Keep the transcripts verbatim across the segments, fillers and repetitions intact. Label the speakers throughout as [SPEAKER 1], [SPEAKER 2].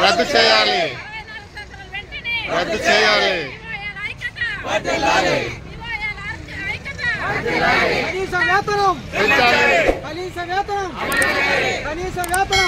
[SPEAKER 1] రద్దు చేయాలి రద్దు చేయాలి
[SPEAKER 2] కనీస వేతనం కనీస వేతనం కనీస వేతనం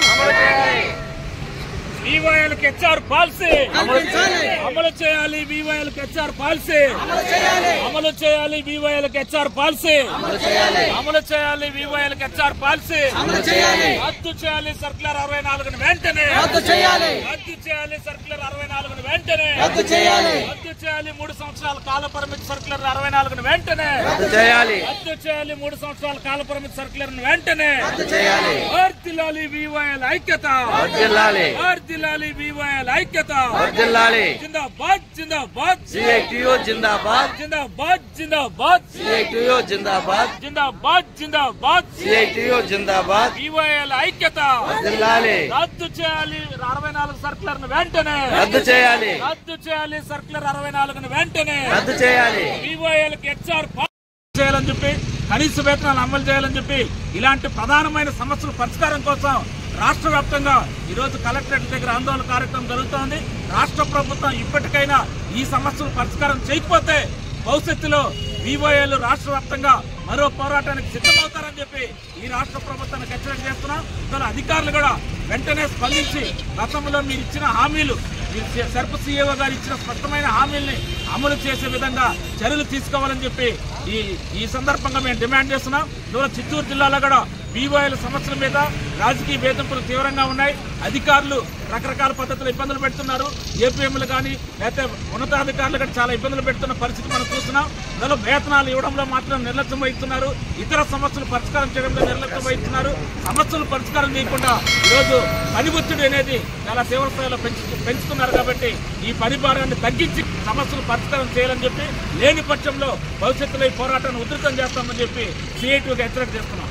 [SPEAKER 3] వివోఏలకు హెచ్ఆర్ పాలసీ అమలు చేయాలి. వివోఏలకు హెచ్ఆర్ పాలసీ అమలు చేయాలి. వివోఏలకు హెచ్ఆర్ పాలసీ అమలు చేయాలి. వివోఏలకు హెచ్ఆర్ పాలసీ రద్దు చేయాలి. సర్క్యులర్ అరవై నాలుగును వెంటనే రద్దు చేయాలి. రద్దు చేయాలి. సర్క్యులర్ అరవై నాలుగును వెంటనే రద్దు చేయాలి. రద్దు చేయాలి. మూడు సంవత్సరాల కాల పరిమితి సర్క్యులర్ అరవై నాలుగును వెంటనే రద్దు చేయాలి. రద్దు చేయాలి. మూడు సంవత్సరాల కాల పరిమితి సర్క్యులర్ వెంటనే రద్దు చేయాలి. వర్ధిల్లాలి వివోఏల ఐక్యత వర్ధిల్లాలి. వర్ధిల్లాలి వివోఏల ఐక్యత వర్ధిల్లాలి. జిందాబాద్ జిందాబాద్ సిఐటియు జిందాబాద్ జిందాబాద్ జిందాబాద్ సిఐటియు జిందాబాద్ జిందాబాద్ జిందాబాద్ సిఐటియు జిందాబాద్ వివోఏల ఐక్యత వర్ధిల్లాలి. రద్దు చేయాలి. అరవై నాలుగు సర్క్యులర్ ను వెంటనే రద్దు చేయాలి. రద్దు చేయాలి. సర్క్యులర్ అరవై నాలుగును వెంటనే రద్దు చేయాలి. వివోఏలకు హెచ్ఆర్ చేయాలని చెప్పి కనీస వేతనాలు అమలు చేయాలని చెప్పి ఇలాంటి ప్రధానమైన సమస్యల పరిష్కారం కోసం రాష్ట్ర వ్యాప్తంగా ఈరోజు కలెక్టరేట్ దగ్గర ఆందోళన కార్యక్రమం జరుగుతోంది. రాష్ట్ర ప్రభుత్వం ఇప్పటికైనా ఈ సమస్యలు పరిష్కారం చేయకపోతే భవిష్యత్తులో వివోఏలు రాష్ట్ర వ్యాప్తంగా మరో పోరాటానికి సిద్ధమవుతారని చెప్పి ఈ రాష్ట్ర ప్రభుత్వానికి హెచ్చరిక చేస్తున్నాం. దాని అధికారులు కూడా వెంటనే స్పందించి గతంలో మీరు ఇచ్చిన హామీలు సర్ప సీఏఓ గారు ఇచ్చిన స్పష్టమైన హామీల్ని అమలు చేసే విధంగా చర్యలు తీసుకోవాలని చెప్పి ఈ ఈ సందర్భంగా మేము డిమాండ్ చేస్తున్నాం. ఇవాళ చిత్తూరు జిల్లాలో కూడా వివోఏల సమస్యల మీద రాజకీయ వేధింపులు తీవ్రంగా ఉన్నాయి. అధికారులు రకరకాల పద్ధతులు ఇబ్బందులు పెడుతున్నారు. ఏపీఎంలు కానీ లేకపోతే ఉన్నతాధికారులు కానీ చాలా ఇబ్బందులు పెడుతున్న పరిస్థితి మనం చూస్తున్నాం. ఇందులో వేతనాలు ఇవ్వడంలో మాత్రం నిర్లక్ష్యం వహిస్తున్నారు. ఇతర సమస్యలు పరిష్కారం చేయడంలో నిర్లక్ష్యం వహిస్తున్నారు. సమస్యలు పరిష్కారం చేయకుండా ఈరోజు పని ఒత్తిడి అనేది చాలా తీవ్ర స్థాయిలో పెంచు పెంచుతున్నారు కాబట్టి ఈ పని భారాన్ని తగ్గించి సమస్యలు పరిష్కారం చేయాలని చెప్పి లేని పక్షంలో భవిష్యత్తులో ఈ పోరాటాన్ని ఉధృతం చేస్తామని చెప్పి సిఐటికి హెచ్చరిక చేస్తున్నాం.